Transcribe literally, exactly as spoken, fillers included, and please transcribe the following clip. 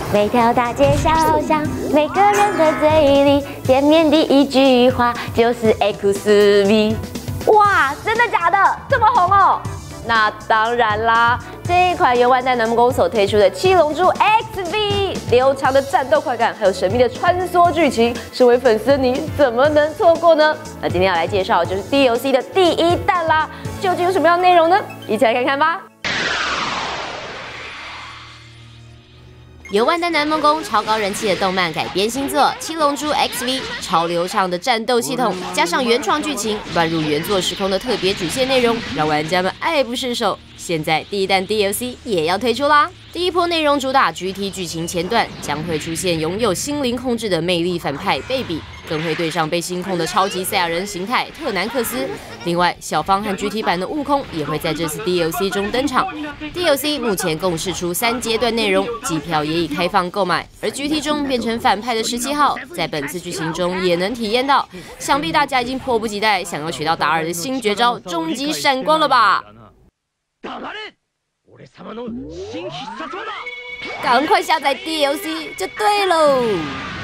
每条大街小巷，每个人的嘴里，见面第一句话就是 X V。哇，真的假的？这么红哦？那当然啦，这一款由万代南梦宫所推出的《七龙珠 X V》，流畅的战斗快感，还有神秘的穿梭剧情，身为粉丝的你怎么能错过呢？那今天要来介绍的就是 D L C 的第一弹啦，究竟有什么样的内容呢？一起来看看吧。 由万代南梦宫超高人气的动漫改编新作《七龙珠 X V》，超流畅的战斗系统，加上原创剧情，乱入原作时空的特别主线内容，让玩家们爱不释手。现在第一弹 D L C 也要推出啦！第一波内容主打 G T 剧情前段，将会出现拥有心灵控制的魅力反派贝比，更会对上被心控的超级赛亚人形态特南克斯。另外，小芳和 G T 版的悟空也会在这次 D L C 中登场。D L C 目前共释出三阶段内容，机票也已开放购买。而 G T 中变成反派的十七号，在本次剧情中也能体验到。想必大家已经迫不及待想要学到达尔的新绝招终极闪光了吧？ 赶快下载 D L C 就对喽！